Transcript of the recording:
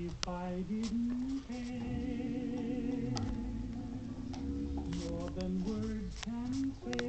If I didn't care more than words can say,